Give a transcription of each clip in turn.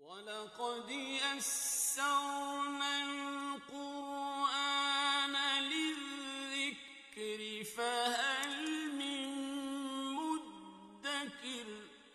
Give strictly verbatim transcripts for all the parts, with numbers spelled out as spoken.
وَلَقَدْ يَسَّرْنَا الْقُرْآنَ لِلذِّكْرِ فَهَلْ مِن مُّدَّكِرٍ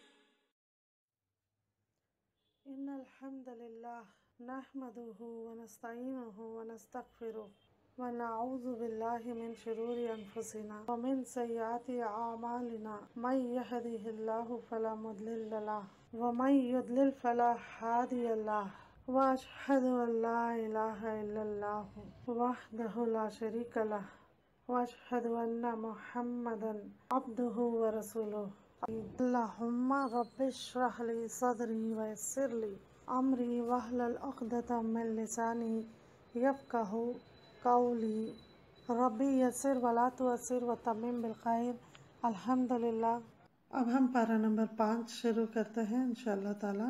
إن الحمد لله نحمده ونستعينه ونستغفره ونعوذ بالله من شرور أنفسنا ومن سيئات أعمالنا من يهده الله فلا مضل له ومن يضلل فلا هادي له وأشهد أن لا إله إلا الله وحده لا شريك له وأشهد أن محمدا عبده ورسوله اللهم رب اشرح لي صدري ويسر لي أمري واحلل عقدة من لساني يفقهوا قولی ربی یسر ولا تعسر وتمم بالخیر الحمدللہ۔ اب ہم پارہ نمبر پانچ شروع کرتے ہیں انشاءاللہ تعالی۔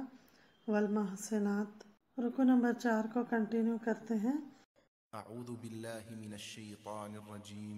والمحسنات رکو نمبر چار کو کنٹینیو کرتے ہیں۔ اعوذ باللہ من الشیطان الرجیم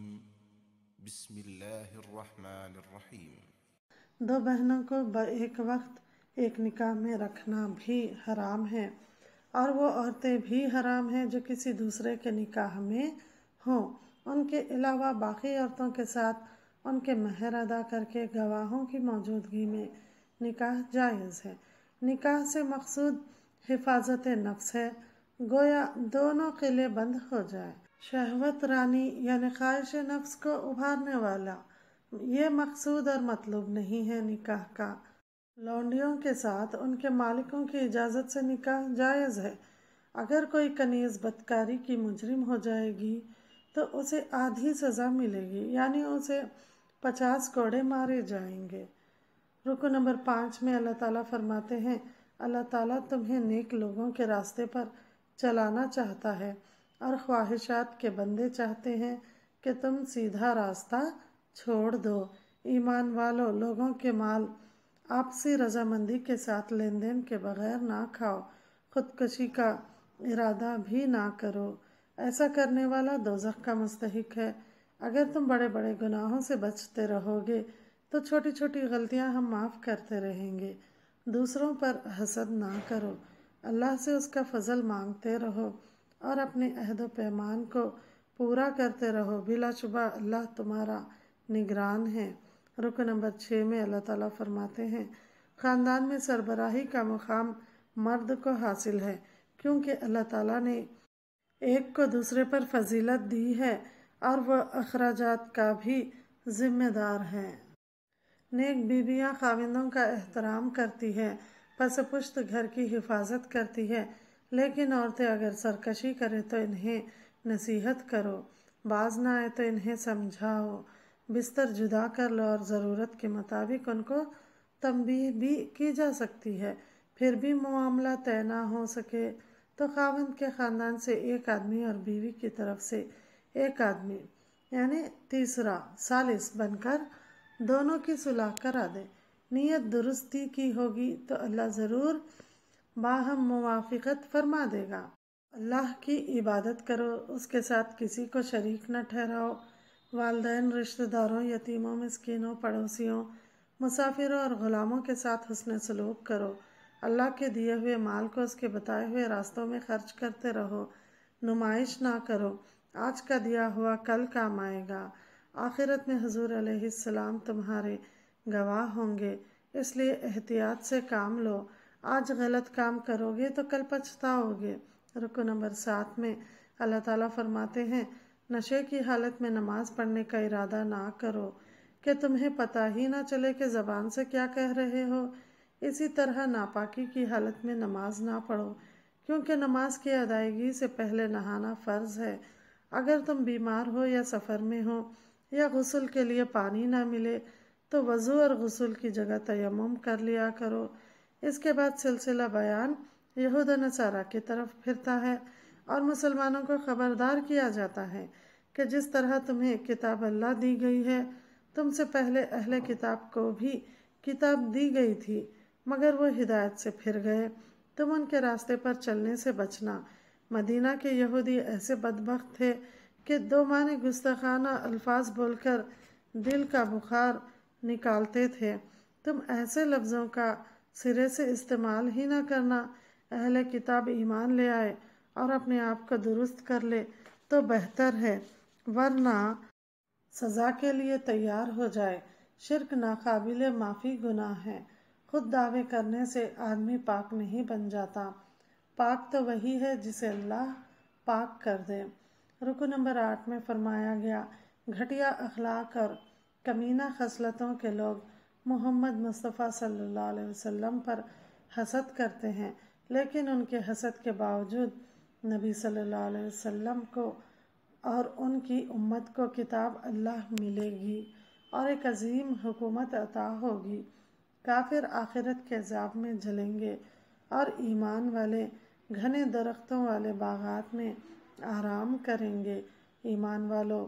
بسم اللہ الرحمن الرحیم۔ دو بہنوں کو ایک وقت ایک نکاح میں رکھنا بھی حرام ہے، اور وہ عورتیں بھی حرام ہیں جو کسی دوسرے کے نکاح میں ہوں۔ ان کے علاوہ باقی عورتوں کے ساتھ ان کے مہر ادا کر کے گواہوں کی موجودگی میں نکاح جائز ہے۔ نکاح سے مقصود حفاظت نفس ہے، گویا دونوں قلعے بند ہو جائے۔ شہوت رانی یعنی خواہش نفس کو ابھارنے والا یہ مقصود اور مطلوب نہیں ہے نکاح کا۔ لونڈیوں کے ساتھ ان کے مالکوں کی اجازت سے نکاح جائز ہے۔ اگر کوئی کنیز بدکاری کی مجرم ہو جائے گی تو اسے آدھی سزا ملے گی، یعنی اسے پچاس کوڑے مارے جائیں گے۔ رکو نمبر پانچ میں اللہ تعالیٰ فرماتے ہیں، اللہ تعالیٰ تمہیں نیک لوگوں کے راستے پر چلانا چاہتا ہے، اور خواہشات کے بندے چاہتے ہیں کہ تم سیدھا راستہ چھوڑ دو۔ ایمان والو، لوگوں کے مال آپسی رضامندی کے ساتھ لین دین کے بغیر نہ کھاؤ، خودکشی کا ارادہ بھی نہ کرو، ایسا کرنے والا دوزخ کا مستحق ہے۔ اگر تم بڑے بڑے گناہوں سے بچتے رہو گے تو چھوٹی چھوٹی غلطیاں ہم معاف کرتے رہیں گے۔ دوسروں پر حسد نہ کرو، اللہ سے اس کا فضل مانگتے رہو اور اپنے عہد و پیمان کو پورا کرتے رہو، بلا شبہ اللہ تمہارا نگران ہے۔ رکو نمبر چھ میں اللہ تعالیٰ فرماتے ہیں، خاندان میں سربراہی کا مقام مرد کو حاصل ہے، کیونکہ اللہ تعالیٰ نے ایک کو دوسرے پر فضیلت دی ہے اور وہ اخراجات کا بھی ذمہ دار ہے۔ نیک بیویاں خاوندوں کا احترام کرتی ہے، پس پشت گھر کی حفاظت کرتی ہے، لیکن عورتیں اگر سرکشی کرے تو انہیں نصیحت کرو، باز نہ آئے تو انہیں سمجھاؤ، بستر جدا کر لو، اور ضرورت کے مطابق ان کو تنبیہ بھی کی جا سکتی ہے۔ پھر بھی معاملہ طے نہ ہو سکے تو خاوند کے خاندان سے ایک آدمی اور بیوی کی طرف سے ایک آدمی یعنی تیسرا ثالث بن کر دونوں کی صلح کرا دے۔ نیت درستی کی ہوگی تو اللہ ضرور باہم موافقت فرما دے گا۔ اللہ کی عبادت کرو، اس کے ساتھ کسی کو شریک نہ ٹھہراؤ۔ والدین، رشتہ داروں، یتیموں، مسکینوں، پڑوسیوں، مسافروں اور غلاموں کے ساتھ حسن سلوک کرو۔ اللہ کے دیے ہوئے مال کو اس کے بتائے ہوئے راستوں میں خرچ کرتے رہو۔ نمائش نہ کرو، آج کا دیا ہوا کل کام آئے گا۔ آخرت میں حضور علیہ السلام تمہارے گواہ ہوں گے، اس لیے احتیاط سے کام لو۔ آج غلط کام کرو گے تو کل پچھتاؤ گے۔ رکو نمبر سات میں اللہ تعالیٰ فرماتے ہیں، نشے کی حالت میں نماز پڑھنے کا ارادہ نہ کرو کہ تمہیں پتہ ہی نہ چلے کہ زبان سے کیا کہہ رہے ہو۔ اسی طرح ناپاکی کی حالت میں نماز نہ پڑھو، کیونکہ نماز کی ادائیگی سے پہلے نہانا فرض ہے۔ اگر تم بیمار ہو یا سفر میں ہو یا غسل کے لیے پانی نہ ملے تو وضو اور غسل کی جگہ تیمم کر لیا کرو۔ اس کے بعد سلسلہ بیان یہود و نصارہ کی طرف پھرتا ہے، اور مسلمانوں کو خبردار کیا جاتا ہے کہ جس طرح تمہیں کتاب اللہ دی گئی ہے، تم سے پہلے اہل کتاب کو بھی کتاب دی گئی تھی، مگر وہ ہدایت سے پھر گئے۔ تم ان کے راستے پر چلنے سے بچنا۔ مدینہ کے یہودی ایسے بدبخت تھے کہ دو معنی گستاخانہ الفاظ بول کر دل کا بخار نکالتے تھے۔ تم ایسے لفظوں کا سرے سے استعمال ہی نہ کرنا اہل کتاب ایمان لے آئے اور اپنے آپ کو درست کر لے تو بہتر ہے، ورنہ سزا کے لیے تیار ہو جائے۔ شرک ناقابل معافی گناہ ہے۔ خود دعوے کرنے سے آدمی پاک نہیں بن جاتا، پاک تو وہی ہے جسے اللہ پاک کر دے۔ رکو نمبر آٹھ میں فرمایا گیا، گھٹیا اخلاق اور کمینہ خصلتوں کے لوگ محمد مصطفیٰ صلی اللہ علیہ وسلم پر حسد کرتے ہیں، لیکن ان کے حسد کے باوجود نبی صلی اللہ علیہ وسلم کو اور ان کی امت کو کتاب اللہ ملے گی اور ایک عظیم حکومت عطا ہوگی۔ کافر آخرت کے عذاب میں جلیں گے اور ایمان والے گھنے درختوں والے باغات میں آرام کریں گے۔ ایمان والو،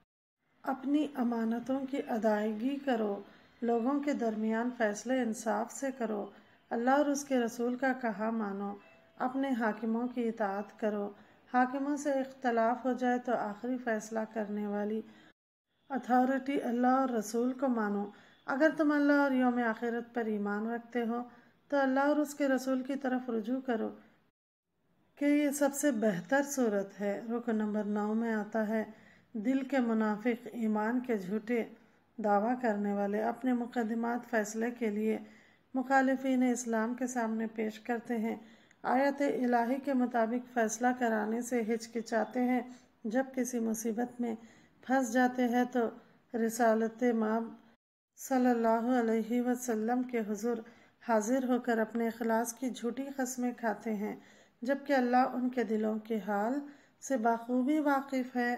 اپنی امانتوں کی ادائیگی کرو، لوگوں کے درمیان فیصلے انصاف سے کرو، اللہ اور اس کے رسول کا کہا مانو، اپنے حاکموں کی اطاعت کرو، حاکموں سے اختلاف ہو جائے تو آخری فیصلہ کرنے والی اتھارٹی اللہ اور رسول کو مانو۔ اگر تم اللہ اور یوم آخرت پر ایمان رکھتے ہو تو اللہ اور اس کے رسول کی طرف رجوع کرو کہ یہ سب سے بہتر صورت ہے۔ رکن نمبر نو میں آتا ہے، دل کے منافق، ایمان کے جھوٹے دعویٰ کرنے والے اپنے مقدمات فیصلے کے لیے مخالفین اسلام کے سامنے پیش کرتے ہیں، آیت الہی کے مطابق فیصلہ کرانے سے ہچکچاتے ہیں، جب کسی مصیبت میں پھنس جاتے ہیں تو رسالت مآب صلی اللہ علیہ وسلم کے حضور حاضر ہو کر اپنے اخلاص کی جھوٹی قسمیں کھاتے ہیں، جبکہ اللہ ان کے دلوں کے حال سے بخوبی واقف ہے۔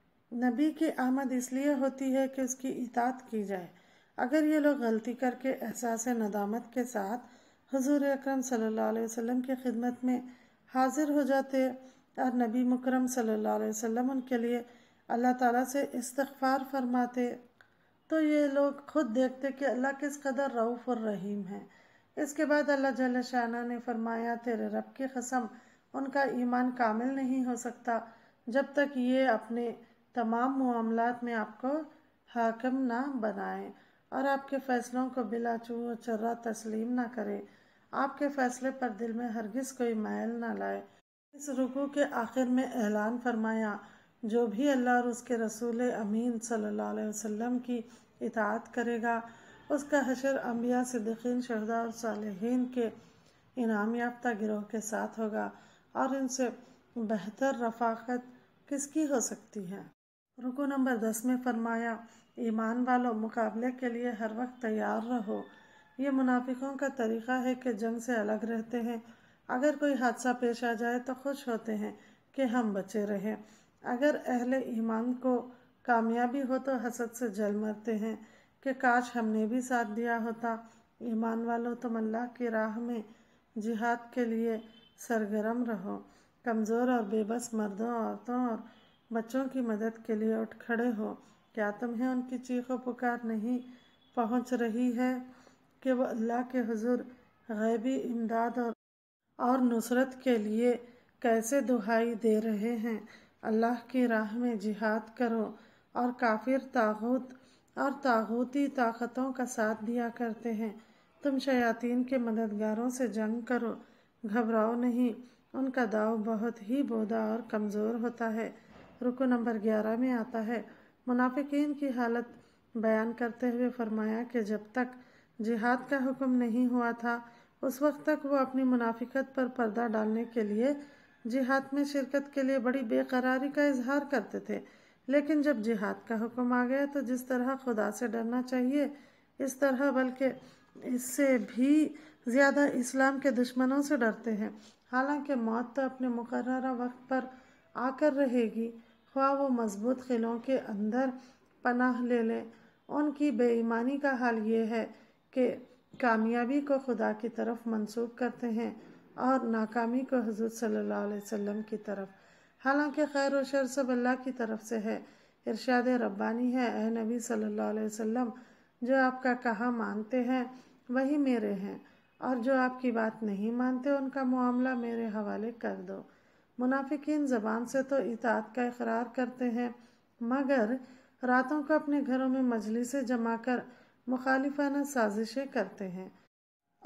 نبی کی آمد اس لیے ہوتی ہے کہ اس کی اطاعت کی جائے۔ اگر یہ لوگ غلطی کر کے احساس ندامت کے ساتھ حضور اکرم صلی اللہ علیہ وسلم کی خدمت میں حاضر ہو جاتے اور نبی مکرم صلی اللہ علیہ وسلم ان کے لیے اللہ تعالیٰ سے استغفار فرماتے تو یہ لوگ خود دیکھتے کہ اللہ کس قدر رؤوف الرحیم ہے۔ اس کے بعد اللہ جل شانہ نے فرمایا، تیرے رب کی قسم، ان کا ایمان کامل نہیں ہو سکتا جب تک یہ اپنے تمام معاملات میں آپ کو حاکم نہ بنائے اور آپ کے فیصلوں کو بلا چوں و چرا تسلیم نہ کرے، آپ کے فیصلے پر دل میں ہرگز کوئی میل نہ لائے۔ اس رکوع کے آخر میں اعلان فرمایا، جو بھی اللہ اور اس کے رسول امین صلی اللہ علیہ وسلم کی اطاعت کرے گا، اس کا حشر انبیاء، صدیقین، شہداء اور صالحین کے انعام یافتہ گروہ کے ساتھ ہوگا، اور ان سے بہتر رفاقت کس کی ہو سکتی ہے۔ رکوع نمبر دس میں فرمایا، ایمان والو، مقابلے کے لیے ہر وقت تیار رہو۔ یہ منافقوں کا طریقہ ہے کہ جنگ سے الگ رہتے ہیں، اگر کوئی حادثہ پیش آ جائے تو خوش ہوتے ہیں کہ ہم بچے رہے، اگر اہل ایمان کو کامیابی ہو تو حسد سے جل مرتے ہیں کہ کاش ہم نے بھی ساتھ دیا ہوتا۔ ایمان والو، تم اللہ کی راہ میں جہاد کے لیے سرگرم رہو، کمزور اور بے بس مردوں، عورتوں اور بچوں کی مدد کے لیے اٹھ کھڑے ہو۔ کیا تمہیں ان کی چیخ و پکار نہیں پہنچ رہی ہے کہ وہ اللہ کے حضور غیبی امداد اور اور نصرت کے لیے کیسے دہائی دے رہے ہیں؟ اللہ کی راہ میں جہاد کرو اور کافر طاغوت اور طاغوتی طاقتوں کا ساتھ دیا کرتے ہیں۔ تم شیاطین کے مددگاروں سے جنگ کرو، گھبراؤ نہیں، ان کا داؤ بہت ہی بودا اور کمزور ہوتا ہے۔ رکو نمبر گیارہ میں آتا ہے، منافقین کی حالت بیان کرتے ہوئے فرمایا کہ جب تک جہاد کا حکم نہیں ہوا تھا اس وقت تک وہ اپنی منافقت پر پردہ ڈالنے کے لیے جہاد میں شرکت کے لیے بڑی بے قراری کا اظہار کرتے تھے، لیکن جب جہاد کا حکم آ گیا تو جس طرح خدا سے ڈرنا چاہیے اس طرح بلکہ اس سے بھی زیادہ اسلام کے دشمنوں سے ڈرتے ہیں۔ حالانکہ موت تو اپنے مقررہ وقت پر آ کر رہے گی، خواہ وہ مضبوط قلعوں کے اندر پناہ لے لے۔ ان کی بے ایمانی کا حال یہ ہے کہ کامیابی کو خدا کی طرف منسوب کرتے ہیں اور ناکامی کو حضور صلی اللہ علیہ وسلم کی طرف، حالانکہ خیر و شر سب اللہ کی طرف سے ہے۔ ارشاد ربانی ہے، اے نبی صلی اللہ علیہ وسلم، جو آپ کا کہا مانتے ہیں وہی میرے ہیں، اور جو آپ کی بات نہیں مانتے ان کا معاملہ میرے حوالے کر دو۔ منافقین زبان سے تو اطاعت کا اقرار کرتے ہیں، مگر راتوں کو اپنے گھروں میں مجلسیں جما کر مخالفانہ سازشیں کرتے ہیں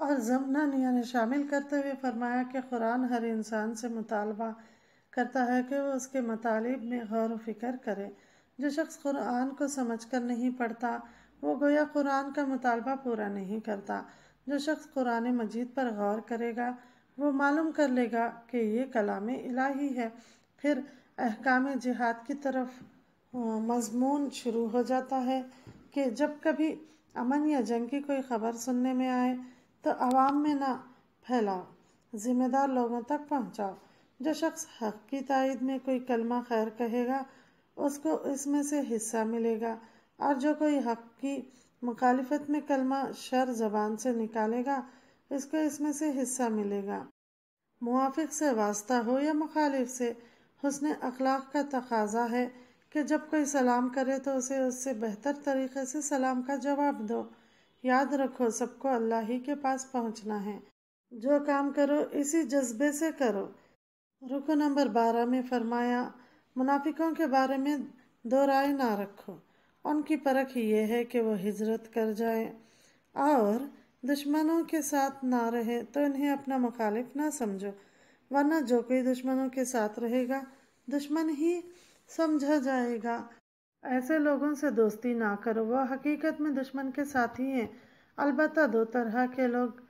اور ضمناً یعنی شامل کرتے ہوئے فرمایا کہ قرآن ہر انسان سے مطالبہ کرتا ہے کہ وہ اس کے مطالب میں غور و فکر کرے۔ جو شخص قرآن کو سمجھ کر نہیں پڑھتا وہ گویا قرآن کا مطالبہ پورا نہیں کرتا۔ جو شخص قرآن مجید پر غور کرے گا وہ معلوم کر لے گا کہ یہ کلام الہی ہے۔ پھر احکام جہاد کی طرف مضمون شروع ہو جاتا ہے کہ جب کبھی امن یا جنگ کی کوئی خبر سننے میں آئے تو عوام میں نہ پھیلاؤ، ذمہ دار لوگوں تک پہنچاؤ۔ جو شخص حق کی تائید میں کوئی کلمہ خیر کہے گا اس کو اس میں سے حصہ ملے گا، اور جو کوئی حق کی مخالفت میں کلمہ شر زبان سے نکالے گا اس کو اس میں سے حصہ ملے گا۔ موافق سے واسطہ ہو یا مخالف سے، حسن اخلاق کا تقاضا ہے کہ جب کوئی سلام کرے تو اسے اس سے بہتر طریقے سے سلام کا جواب دو۔ یاد رکھو سب کو اللہ ہی کے پاس پہنچنا ہے، جو کام کرو اسی جذبے سے کرو۔ رکو نمبر بارہ میں فرمایا منافقوں کے بارے میں دو رائے نہ رکھو، ان کی پرکھ یہ ہے کہ وہ ہجرت کر جائیں اور دشمنوں کے ساتھ نہ رہے تو انہیں اپنا مخالف نہ سمجھو، ورنہ جو کوئی دشمنوں کے ساتھ رہے گا دشمن ہی سمجھا جائے گا۔ ایسے لوگوں سے دوستی نہ کرو، وہ حقیقت میں دشمن کے ساتھی ہیں۔ البتہ دو طرح کے لوگ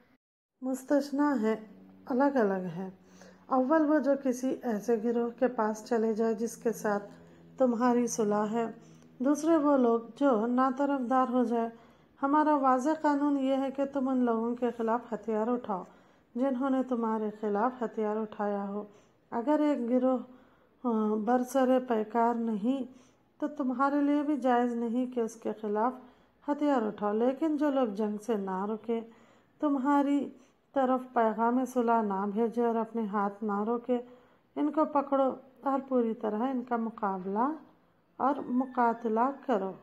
مستثنیٰ ہیں، الگ الگ ہیں۔ اول وہ جو کسی ایسے گروہ کے پاس چلے جائے جس کے ساتھ تمہاری صلح ہے، دوسرے وہ لوگ جو ناطرفدار ہو جائے۔ ہمارا واضح قانون یہ ہے کہ تم ان لوگوں کے خلاف ہتھیار اٹھاؤ جنہوں نے تمہارے خلاف ہتھیار اٹھایا ہو۔ اگر ایک گروہ برسر پیکار نہیں تو تمہارے لیے بھی جائز نہیں کہ اس کے خلاف ہتھیار اٹھاؤ، لیکن جو لوگ جنگ سے نہ رکے، تمہاری طرف پیغام صلح نہ بھیجے اور اپنے ہاتھ نہ روکے، ان کو پکڑو اور پوری طرح ان کا مقابلہ اور مقاتلہ کرو۔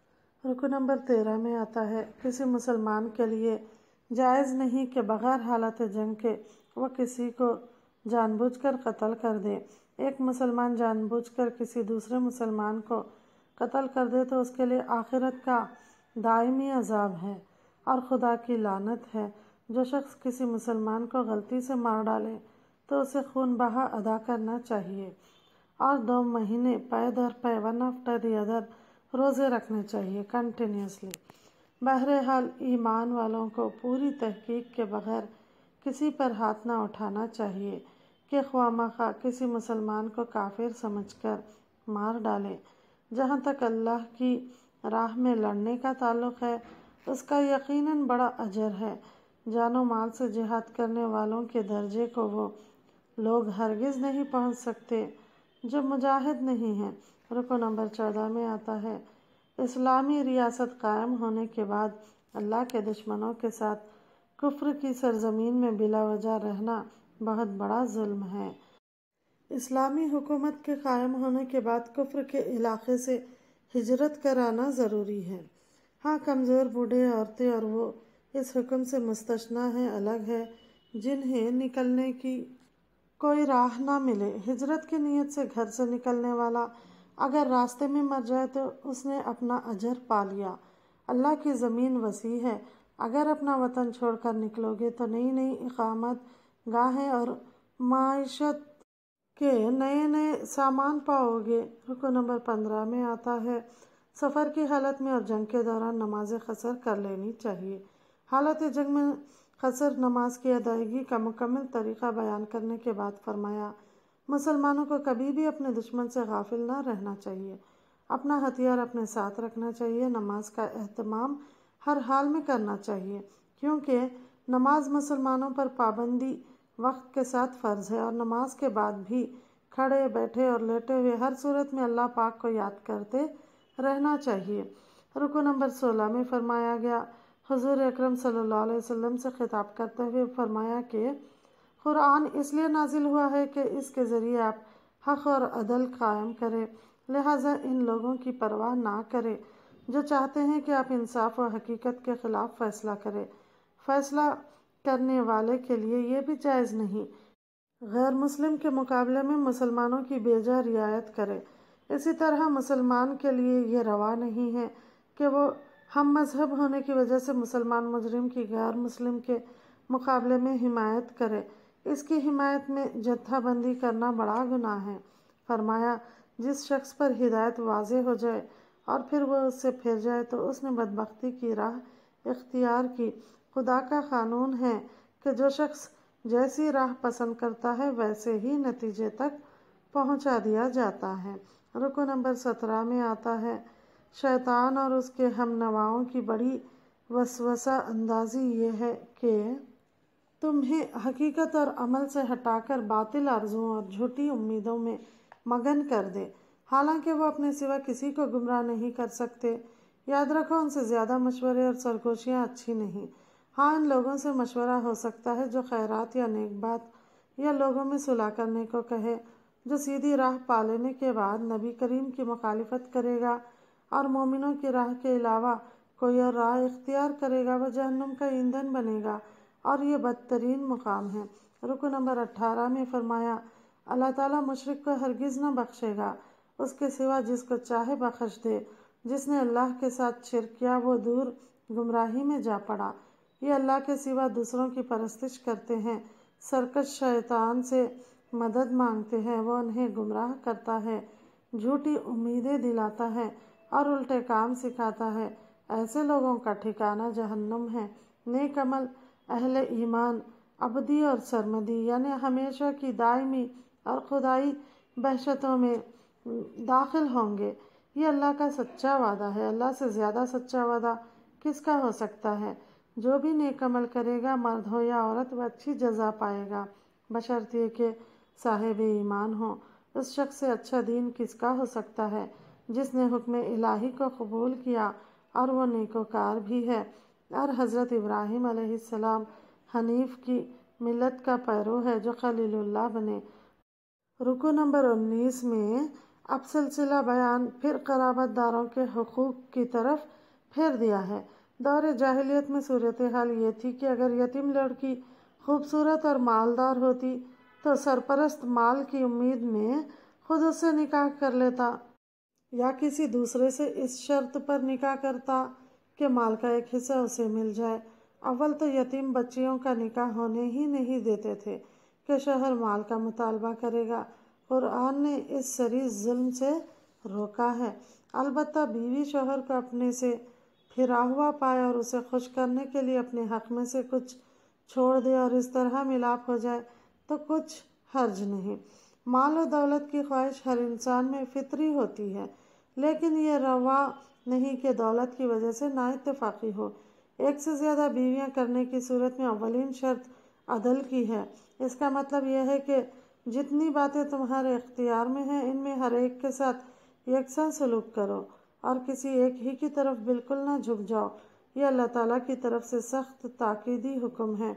رکو نمبر تیرہ میں آتا ہے کسی مسلمان کے لیے جائز نہیں کہ بغیر حالت جنگ کے وہ کسی کو جان بوجھ کر قتل کر دے۔ ایک مسلمان جان بوجھ کر کسی دوسرے مسلمان کو قتل کر دے تو اس کے لیے آخرت کا دائمی عذاب ہے اور خدا کی لعنت ہے۔ جو شخص کسی مسلمان کو غلطی سے مار ڈالے تو اسے خون بہا ادا کرنا چاہیے اور دو مہینے پے در پے ون آفٹر دی ادر روزے رکھنے چاہیے کنٹینیوسلی۔ بہرحال ایمان والوں کو پوری تحقیق کے بغیر کسی پر ہاتھ نہ اٹھانا چاہیے کہ خواہ مخواہ کسی مسلمان کو کافر سمجھ کر مار ڈالے۔ جہاں تک اللہ کی راہ میں لڑنے کا تعلق ہے اس کا یقیناً بڑا اجر ہے۔ جان و مال سے جہاد کرنے والوں کے درجے کو وہ لوگ ہرگز نہیں پہنچ سکتے جو مجاہد نہیں ہیں۔ رکو نمبر چودہ میں آتا ہے اسلامی ریاست قائم ہونے کے بعد اللہ کے دشمنوں کے ساتھ کفر کی سرزمین میں بلا وجہ رہنا بہت بڑا ظلم ہے۔ اسلامی حکومت کے قائم ہونے کے بعد کفر کے علاقے سے ہجرت کرانا ضروری ہے۔ ہاں کمزور بوڑھے عورتیں اور وہ اس حکم سے مستثنیٰ ہیں، الگ ہے جنہیں نکلنے کی کوئی راہ نہ ملے۔ ہجرت کی نیت سے گھر سے نکلنے والا اگر راستے میں مر جائے تو اس نے اپنا اجر پا لیا۔ اللہ کی زمین وسیع ہے، اگر اپنا وطن چھوڑ کر نکلو گے تو نئی نئی اقامت گاہیں اور معیشت کے نئے نئے سامان پاؤ گے۔ رکو نمبر پندرہ میں آتا ہے سفر کی حالت میں اور جنگ کے دوران نماز قصر کر لینی چاہیے۔ حالت جنگ میں قصر نماز کی ادائیگی کا مکمل طریقہ بیان کرنے کے بعد فرمایا مسلمانوں کو کبھی بھی اپنے دشمن سے غافل نہ رہنا چاہیے، اپنا ہتھیار اپنے ساتھ رکھنا چاہیے، نماز کا اہتمام ہر حال میں کرنا چاہیے کیونکہ نماز مسلمانوں پر پابندی وقت کے ساتھ فرض ہے، اور نماز کے بعد بھی کھڑے بیٹھے اور لیٹے ہوئے ہر صورت میں اللہ پاک کو یاد کرتے رہنا چاہیے۔ رکو نمبر سولہ میں فرمایا گیا حضور اکرم صلی اللہ علیہ وسلم سے خطاب کرتے ہوئے فرمایا کہ قرآن اس لیے نازل ہوا ہے کہ اس کے ذریعے آپ حق اور عدل قائم کریں، لہٰذا ان لوگوں کی پرواہ نہ کریں جو چاہتے ہیں کہ آپ انصاف و حقیقت کے خلاف فیصلہ کریں۔ فیصلہ کرنے والے کے لیے یہ بھی جائز نہیں غیر مسلم کے مقابلے میں مسلمانوں کی بے جا رعایت کرے۔ اسی طرح مسلمان کے لیے یہ روا نہیں ہے کہ وہ ہم مذہب ہونے کی وجہ سے مسلمان مجرم کی غیر مسلم کے مقابلے میں حمایت کرے، اس کی حمایت میں جتھا بندی کرنا بڑا گناہ ہے۔ فرمایا جس شخص پر ہدایت واضح ہو جائے اور پھر وہ اس سے پھر جائے تو اس نے بدبختی کی راہ اختیار کی۔ خدا کا قانون ہے کہ جو شخص جیسی راہ پسند کرتا ہے ویسے ہی نتیجے تک پہنچا دیا جاتا ہے۔ رکو نمبر سترہ میں آتا ہے شیطان اور اس کے ہم نواؤں کی بڑی وسوسہ اندازی یہ ہے کہ تمہیں حقیقت اور عمل سے ہٹا کر باطل آرزوؤں اور جھوٹی امیدوں میں مگن کر دے، حالانکہ وہ اپنے سوا کسی کو گمراہ نہیں کر سکتے۔ یاد رکھو ان سے زیادہ مشورے اور سرگوشیاں اچھی نہیں۔ ہاں ان لوگوں سے مشورہ ہو سکتا ہے جو خیرات یا نیک بات یا لوگوں میں صلح کرنے کو کہے۔ جو سیدھی راہ پا لینے کے بعد نبی کریم کی مخالفت کرے گا اور مومنوں کی راہ کے علاوہ کوئی اور راہ اختیار کرے گا وہ جہنم کا ایندھن بنے گا اور یہ بدترین مقام ہے۔ رکو نمبر اٹھارہ میں فرمایا اللہ تعالیٰ مشرک کو ہرگز نہ بخشے گا، اس کے سوا جس کو چاہے بخش دے۔ جس نے اللہ کے ساتھ شرک کیا وہ دور گمراہی میں جا پڑا۔ یہ اللہ کے سوا دوسروں کی پرستش کرتے ہیں، سرکش شیطان سے مدد مانگتے ہیں، وہ انہیں گمراہ کرتا ہے، جھوٹی امیدیں دلاتا ہے اور الٹے کام سکھاتا ہے۔ ایسے لوگوں کا ٹھکانہ جہنم ہے۔ نیک عمل اہل ایمان ابدی اور سرمدی یعنی ہمیشہ کی دائمی اور خدائی بہشتوں میں داخل ہوں گے۔ یہ اللہ کا سچا وعدہ ہے۔ اللہ سے زیادہ سچا وعدہ کس کا ہو سکتا ہے؟ جو بھی نیک عمل کرے گا مرد ہو یا عورت وہ اچھی جزا پائے گا بشرطیہ کہ صاحب ایمان ہو۔ اس شخص سے اچھا دین کس کا ہو سکتا ہے جس نے حکم الہی کو قبول کیا اور وہ نیکوکار بھی ہے اور حضرت ابراہیم علیہ السلام حنیف کی ملت کا پیرو ہے جو خلیل اللہ بنے۔ رکو نمبر انیس میں اب سلسلہ بیان پھر قرابت داروں کے حقوق کی طرف پھیر دیا ہے۔ دور جاہلیت میں صورتحال یہ تھی کہ اگر یتیم لڑکی خوبصورت اور مالدار ہوتی تو سرپرست مال کی امید میں خود اس سے نکاح کر لیتا یا کسی دوسرے سے اس شرط پر نکاح کرتا کہ مال کا ایک حصہ اسے مل جائے۔ اول تو یتیم بچیوں کا نکاح ہونے ہی نہیں دیتے تھے کہ شوہر مال کا مطالبہ کرے گا۔ قرآن نے اس سری ظلم سے روکا ہے۔ البتہ بیوی شوہر کو اپنے سے پھرا ہوا پائے اور اسے خوش کرنے کے لیے اپنے حق میں سے کچھ چھوڑ دے اور اس طرح ملاپ ہو جائے تو کچھ حرج نہیں۔ مال و دولت کی خواہش ہر انسان میں فطری ہوتی ہے، لیکن یہ روا نہیں کہ دولت کی وجہ سے نا اتفاقی ہو۔ ایک سے زیادہ بیویاں کرنے کی صورت میں اولین شرط عدل کی ہے۔ اس کا مطلب یہ ہے کہ جتنی باتیں تمہارے اختیار میں ہیں ان میں ہر ایک کے ساتھ یکساں سلوک کرو اور کسی ایک ہی کی طرف بالکل نہ جھک جاؤ۔ یہ اللہ تعالیٰ کی طرف سے سخت تاکیدی حکم ہے۔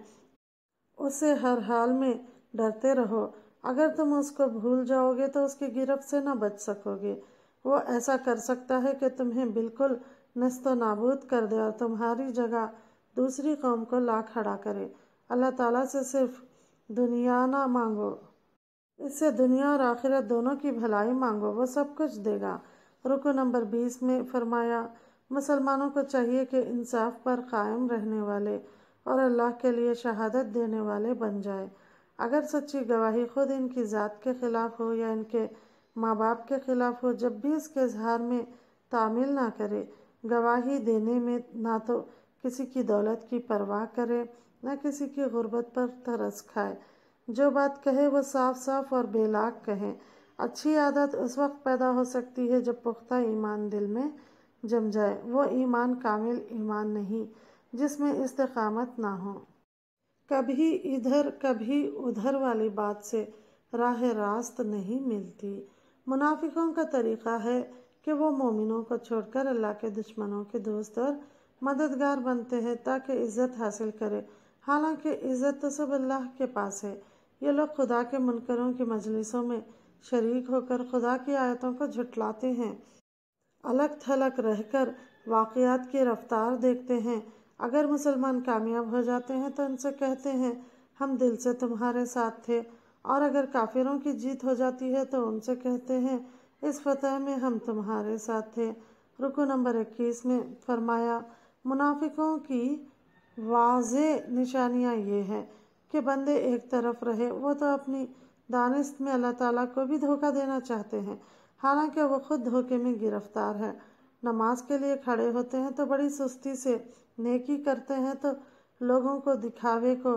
اس سے ہر حال میں ڈرتے رہو۔ اگر تم اس کو بھول جاؤ گے تو اس کی گرفت سے نہ بچ سکو گے۔ وہ ایسا کر سکتا ہے کہ تمہیں بالکل نیست و نابود کر دے اور تمہاری جگہ دوسری قوم کو لا کھڑا کرے۔ اللہ تعالیٰ سے صرف دنیا نہ مانگو، اس سے دنیا اور آخرت دونوں کی بھلائی مانگو، وہ سب کچھ دے گا۔ رکو نمبر بیس میں فرمایا مسلمانوں کو چاہیے کہ انصاف پر قائم رہنے والے اور اللہ کے لیے شہادت دینے والے بن جائے۔ اگر سچی گواہی خود ان کی ذات کے خلاف ہو یا ان کے ماں باپ کے خلاف ہو، جب بھی اس کے اظہار میں تعمیل نہ کرے، گواہی دینے میں نہ تو کسی کی دولت کی پرواہ کرے نہ کسی کی غربت پر ترس کھائے، جو بات کہے وہ صاف صاف اور بے لاگ کہے۔ اچھی عادت اس وقت پیدا ہو سکتی ہے جب پختہ ایمان دل میں جم جائے۔ وہ ایمان کامل ایمان نہیں جس میں استقامت نہ ہو، کبھی ادھر کبھی ادھر والی بات سے راہ راست نہیں ملتی۔ منافقوں کا طریقہ ہے کہ وہ مومنوں کو چھوڑ کر اللہ کے دشمنوں کے دوست اور مددگار بنتے ہیں تاکہ عزت حاصل کرے، حالانکہ عزت تو سب اللہ کے پاس ہے۔ یہ لوگ خدا کے منکروں کی مجلسوں میں شریک ہو کر خدا کی آیتوں کو جھٹلاتے ہیں، الگ تھلگ رہ کر واقعات کی رفتار دیکھتے ہیں۔ اگر مسلمان کامیاب ہو جاتے ہیں تو ان سے کہتے ہیں ہم دل سے تمہارے ساتھ تھے، اور اگر کافروں کی جیت ہو جاتی ہے تو ان سے کہتے ہیں اس فتح میں ہم تمہارے ساتھ تھے۔ رکو نمبر اکیس میں فرمایا منافقوں کی واضح نشانیاں یہ ہے کہ بندے ایک طرف رہے، وہ تو اپنی دانست میں اللہ تعالیٰ کو بھی دھوکہ دینا چاہتے ہیں، حالانکہ وہ خود دھوکے میں گرفتار ہے۔ نماز کے لیے کھڑے ہوتے ہیں تو بڑی سستی سے، نیکی کرتے ہیں تو لوگوں کو دکھاوے کو،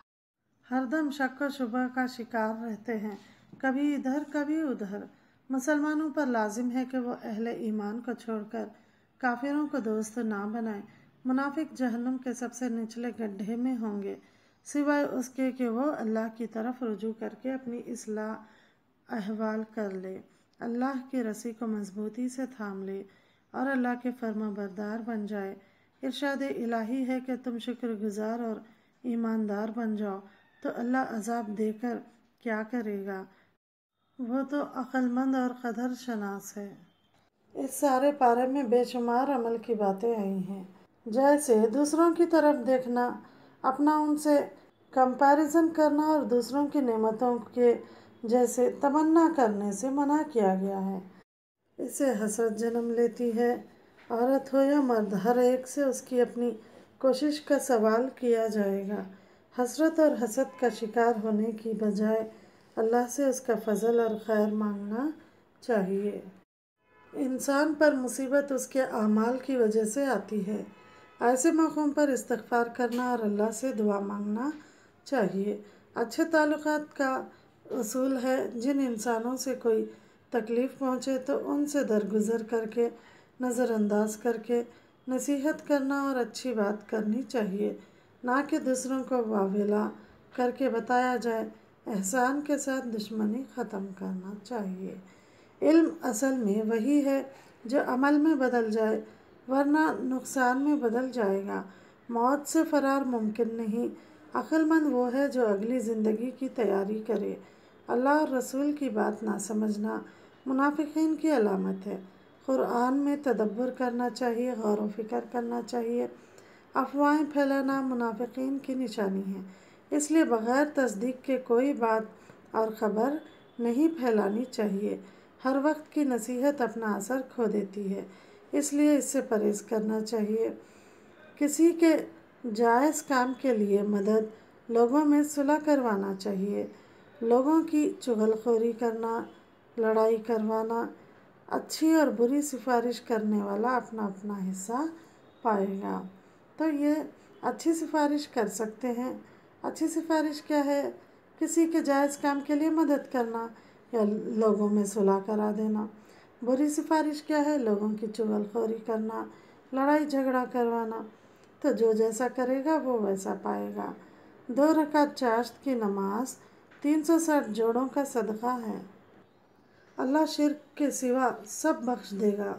ہر دم شک و شبہ کا شکار رہتے ہیں، کبھی ادھر کبھی ادھر۔ مسلمانوں پر لازم ہے کہ وہ اہل ایمان کو چھوڑ کر کافروں کو دوست نہ بنائیں۔ منافق جہنم کے سب سے نچلے گڈھے میں ہوں گے، سوائے اس کے کہ وہ اللہ کی طرف رجوع کر کے اپنی اصلاح احوال کر لے، اللہ کی رسی کو مضبوطی سے تھام لے اور اللہ کے فرما بردار بن جائے۔ ارشاد الہی ہے کہ تم شکر گزار اور ایماندار بن جاؤ تو اللہ عذاب دے کر کیا کرے گا، وہ تو عقل مند اور قدر شناس ہے۔ اس سارے پارے میں بے شمار عمل کی باتیں آئی ہیں، جیسے دوسروں کی طرف دیکھنا، اپنا ان سے کمپیریزن کرنا اور دوسروں کی نعمتوں کے جیسے تمنا کرنے سے منع کیا گیا ہے۔ اس سے حسرت جنم لیتی ہے۔ عورت ہو یا مرد، ہر ایک سے اس کی اپنی کوشش کا سوال کیا جائے گا۔ حسرت اور حسد کا شکار ہونے کی بجائے اللہ سے اس کا فضل اور خیر مانگنا چاہیے۔ انسان پر مصیبت اس کے اعمال کی وجہ سے آتی ہے، ایسے موقعوں پر استغفار کرنا اور اللہ سے دعا مانگنا چاہیے۔ اچھے تعلقات کا اصول ہے، جن انسانوں سے کوئی تکلیف پہنچے تو ان سے درگزر کر کے، نظر انداز کر کے نصیحت کرنا اور اچھی بات کرنی چاہیے، نہ کہ دوسروں کو واویلا کر کے بتایا جائے۔ احسان کے ساتھ دشمنی ختم کرنا چاہیے۔ علم اصل میں وہی ہے جو عمل میں بدل جائے، ورنہ نقصان میں بدل جائے گا۔ موت سے فرار ممکن نہیں۔ عقل مند وہ ہے جو اگلی زندگی کی تیاری کرے۔ اللہ اور رسول کی بات نہ سمجھنا منافقین کی علامت ہے۔ قرآن میں تدبر کرنا چاہیے، غور و فکر کرنا چاہیے۔ افواہیں پھیلانا منافقین کی نشانی ہے، اس لیے بغیر تصدیق کے کوئی بات اور خبر نہیں پھیلانی چاہیے۔ ہر وقت کی نصیحت اپنا اثر کھو دیتی ہے، اس لیے اس سے پرہیز کرنا چاہیے۔ کسی کے جائز کام کے لیے مدد، لوگوں میں صلح کروانا چاہیے۔ لوگوں کی چغل خوری کرنا، لڑائی کروانا، اچھی اور بری سفارش کرنے والا اپنا اپنا حصہ پائے گا۔ تو یہ اچھی سفارش کر سکتے ہیں۔ اچھی سفارش کیا ہے؟ کسی کے جائز کام کے لیے مدد کرنا یا لوگوں میں صلح کرا دینا۔ بری سفارش کیا ہے؟ لوگوں کی چغل خوری کرنا، لڑائی جھگڑا کروانا۔ تو جو جیسا کرے گا وہ ویسا پائے گا۔ دو رکعت چاشت کی نماز تین سو ساٹھ جوڑوں کا صدقہ ہے۔ اللہ شرک کے سوا سب بخش دے گا۔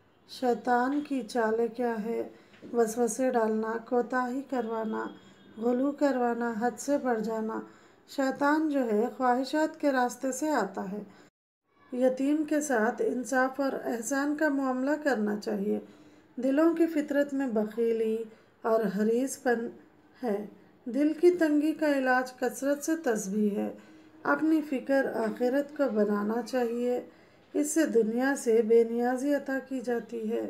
شیطان کی چالیں کیا ہے؟ وسوسے ڈالنا، کوتاہی کروانا، غلو کروانا، حد سے بڑھ جانا۔ شیطان جو ہے خواہشات کے راستے سے آتا ہے۔ یتیم کے ساتھ انصاف اور احسان کا معاملہ کرنا چاہیے۔ دلوں کی فطرت میں بخیلی اور حریص پن ہے۔ دل کی تنگی کا علاج کثرت سے تسبیح ہے۔ اپنی فکر آخرت کو بنانا چاہیے، اس سے دنیا سے بے نیازی عطا کی جاتی ہے۔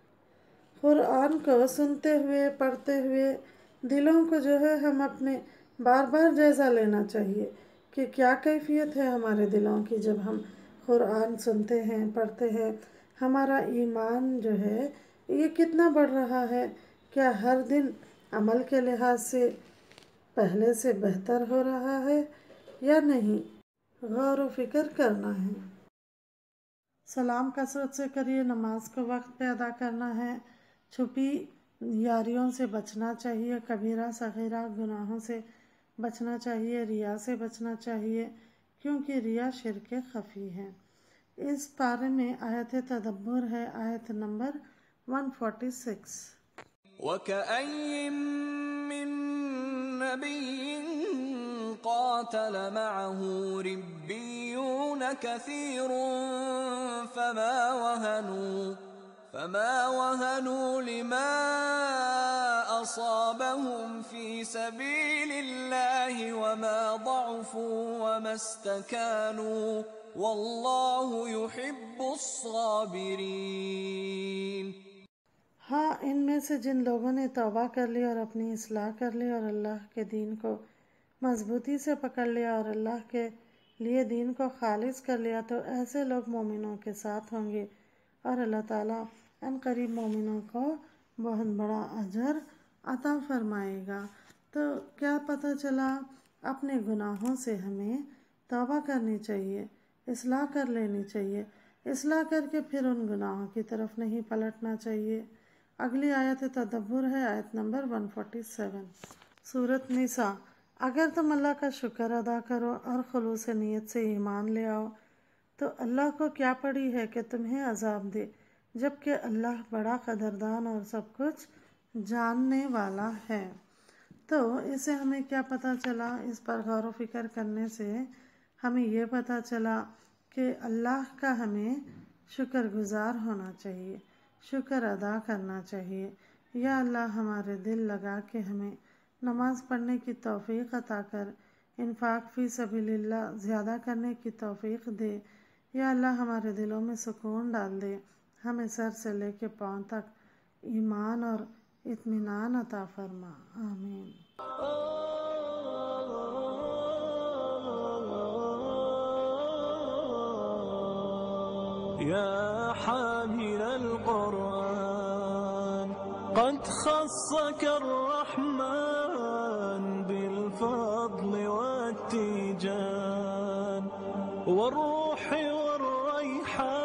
قرآن کو سنتے ہوئے، پڑھتے ہوئے دلوں کو جو ہے ہم اپنے بار بار جائزہ لینا چاہیے کہ کیا کیفیت ہے ہمارے دلوں کی جب ہم قرآن سنتے ہیں، پڑھتے ہیں۔ ہمارا ایمان جو ہے یہ کتنا بڑھ رہا ہے؟ کیا ہر دن عمل کے لحاظ سے پہلے سے بہتر ہو رہا ہے یا نہیں؟ غور و فکر کرنا ہے۔ سلام کثرت سے کریے، نماز کو وقت پہ ادا کرنا ہے، چھپی یاریوں سے بچنا چاہیے، کبیرہ صغیرہ گناہوں سے بچنا چاہیے، ریا سے بچنا چاہیے، کیونکہ ریا شرک خفی ہے۔ اس پارے میں آیت تدبر ہے، آیت نمبر ایک سو چھیالیس۔ وَكَأَيِّن مِّن نَّبِيٍّ قَاتَلَ مَعَهُ رِبِّيُّونَ كَثِيرٌ فَمَا وَهَنُوا فَمَا وَهَنُوا لِمَا أَصَابَهُمْ فِي سَبِيلِ اللَّهِ وَمَا ضَعُفُوا وَمَا اسْتَكَانُوا وَاللَّهُ يُحِبُّ الصَّابِرِينَ۔ ہاں ان میں سے جن لوگوں نے توبہ کر لی اور اپنی اصلاح کر لی اور اللہ کے دین کو مضبوطی سے پکڑ لیا اور اللہ کے لیے دین کو خالص کر لیا تو ایسے لوگ مومنوں کے ساتھ ہوں گے اور اللہ تعالیٰ ان قریب مومنوں کو بہت بڑا اجر عطا فرمائے گا۔ تو کیا پتہ چلا، اپنے گناہوں سے ہمیں توبہ کرنی چاہیے، اصلاح کر لینی چاہیے، اصلاح کر کے پھر ان گناہوں کی طرف نہیں پلٹنا چاہیے۔ اگلی آیت تدبر ہے آیت نمبر ایک سو سینتالیس، سورۃ نساء۔ اگر تم اللہ کا شکر ادا کرو اور خلوص نیت سے ایمان لے آؤ تو اللہ کو کیا پڑی ہے کہ تمہیں عذاب دے، جبکہ اللہ بڑا قدردان اور سب کچھ جاننے والا ہے۔ تو اس سے ہمیں کیا پتہ چلا، اس پر غور و فکر کرنے سے ہمیں یہ پتہ چلا کہ اللہ کا ہمیں شکر گزار ہونا چاہیے، شکر ادا کرنا چاہیے۔ یا اللہ ہمارے دل لگا کے ہمیں نماز پڑھنے کی توفیق عطا کر، انفاق فی سبیل اللہ زیادہ کرنے کی توفیق دے۔ یا اللہ ہمارے دلوں میں سکون ڈال دے، ہمیں سر سے لے کے پاؤں تک ایمان اور اطمینان عطا فرما، آمین۔ يا حامل القرآن قد خصك الرحمن بالفضل والتيجان والروح والريحان